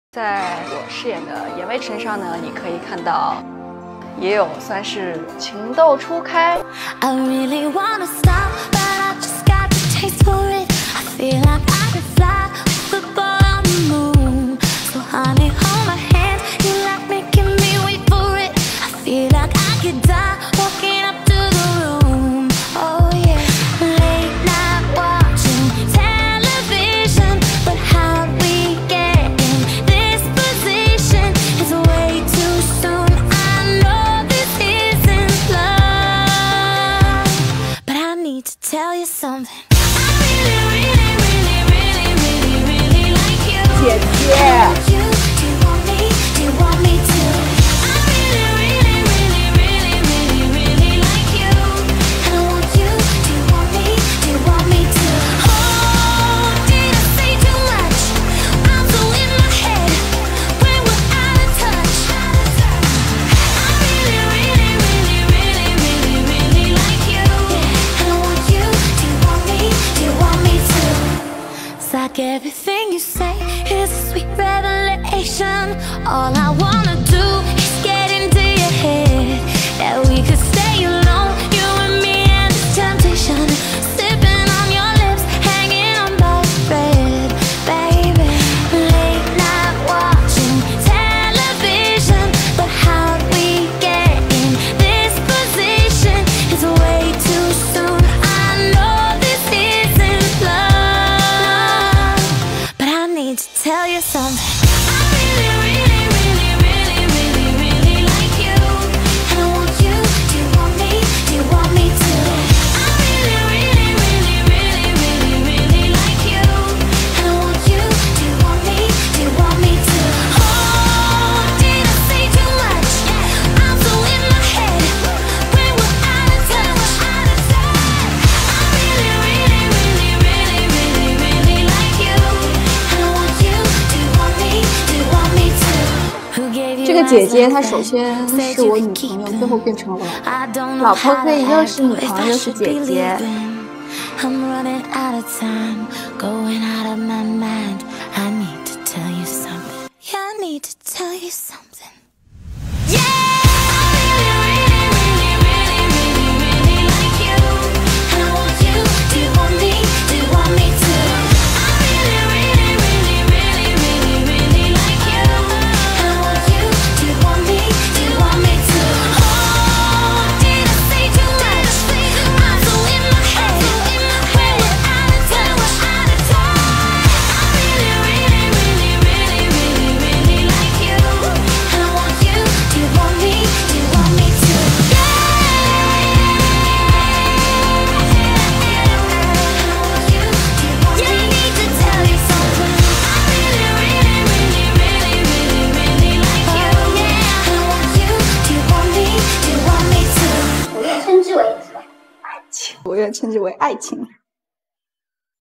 在我饰演的严威身上呢，你可以看到，也有算是情窦初开。 I really wanna stop, but I just got the taste for it. I feel like I could fly with the ball on the moon. So honey, hold my hand, you like making me wait for it. I feel like I could die walking up to the room. Oh yeah, late night watching television, but how we get in this position is way too soon. I know this isn't love, but I need to tell you something. Like everything you say is a sweet revelation. All I wanna do is get into your head, that we could stay alone, you and me and this temptation, sipping on your lips, hanging on by a thread, baby. Late night watching television, but how we get in this position is way too soon. I know this isn't love, I need to tell you something. I really like you, and I want you. Do you want me? Do you want me to? I really like you, and I want you. Do you want me? Do you want me to? Oh, did I say too much? I'm so in my head when we're out of touch. I really like you. 这个姐姐她首先是我女朋友，最后变成了老婆，可以又是女朋友又是姐姐。 I'm running out of time, going out of my mind. I need to tell you something. Yeah, I need to tell you something. Yeah! 我愿称之为爱情。